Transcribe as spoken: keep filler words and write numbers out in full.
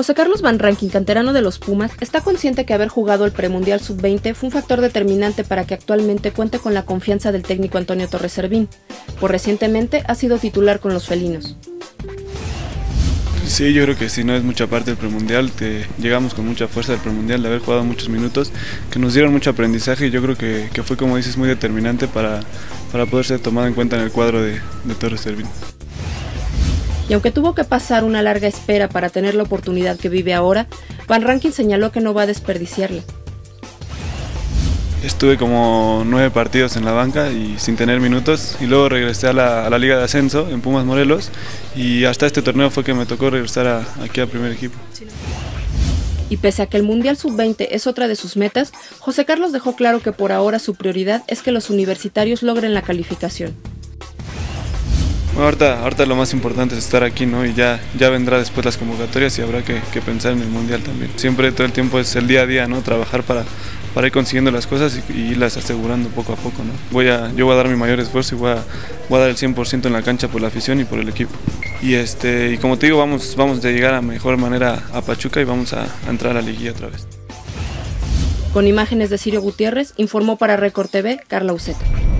José Carlos Van Rankin, canterano de los Pumas, está consciente que haber jugado el premundial sub veinte fue un factor determinante para que actualmente cuente con la confianza del técnico Antonio Torres Servín, pues recientemente ha sido titular con los felinos. Sí, yo creo que sí, no es mucha parte del premundial, te, llegamos con mucha fuerza del premundial de haber jugado muchos minutos, que nos dieron mucho aprendizaje y yo creo que, que fue, como dices, muy determinante para, para poder ser tomado en cuenta en el cuadro de, de Torres Servín. Y aunque tuvo que pasar una larga espera para tener la oportunidad que vive ahora, Van Rankin señaló que no va a desperdiciarla. Estuve como nueve partidos en la banca y sin tener minutos y luego regresé a la, a la Liga de Ascenso en Pumas Morelos y hasta este torneo fue que me tocó regresar a, aquí al primer equipo. Y pese a que el Mundial sub veinte es otra de sus metas, José Carlos dejó claro que por ahora su prioridad es que los universitarios logren la calificación. Bueno, ahorita, ahorita lo más importante es estar aquí, ¿no? Y ya, ya vendrá después las convocatorias y habrá que, que pensar en el Mundial también. Siempre todo el tiempo es el día a día, ¿no? Trabajar para, para ir consiguiendo las cosas y, y irlas asegurando poco a poco, ¿no? Voy a, yo voy a dar mi mayor esfuerzo y voy a, voy a dar el cien por ciento en la cancha por la afición y por el equipo. Y, este, y como te digo, vamos, vamos a llegar a mejor manera a Pachuca y vamos a, a entrar a la liguilla otra vez. Con imágenes de Cirio Gutiérrez, informó para Record T V, Carla Uceta.